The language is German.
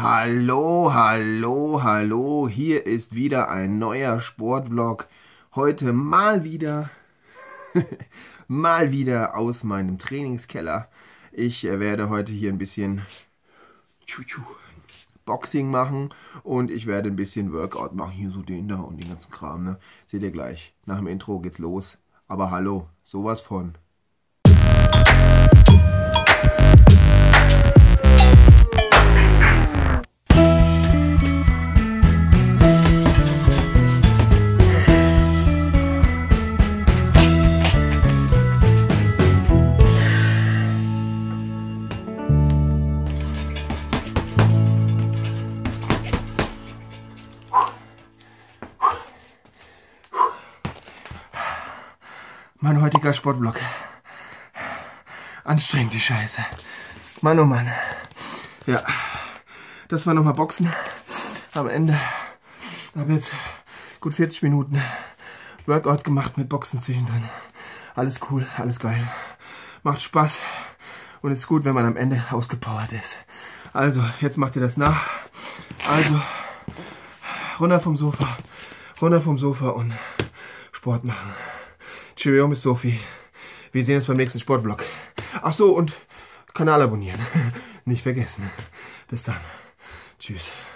Hallo, hallo, hallo, hier ist wieder ein neuer Sportvlog. Heute mal wieder aus meinem Trainingskeller. Ich werde heute hier ein bisschen Boxing machen und ich werde ein bisschen Workout machen. Hier so den da und den ganzen Kram, ne? Seht ihr gleich. Nach dem Intro geht's los. Aber hallo, sowas von. Mein heutiger Sportvlog. Anstrengend die Scheiße. Mann, oh Mann. Ja, das war nochmal Boxen. Am Ende habe jetzt gut 40 Minuten Workout gemacht mit Boxen zwischendrin. Alles cool, alles geil. Macht Spaß und ist gut, wenn man am Ende ausgepowert ist. Also, jetzt macht ihr das nach. Also, runter vom Sofa und Sport machen. Cheerio, Miss Sophie. Wir sehen uns beim nächsten Sportvlog. Ach so, und Kanal abonnieren. Nicht vergessen. Bis dann. Tschüss.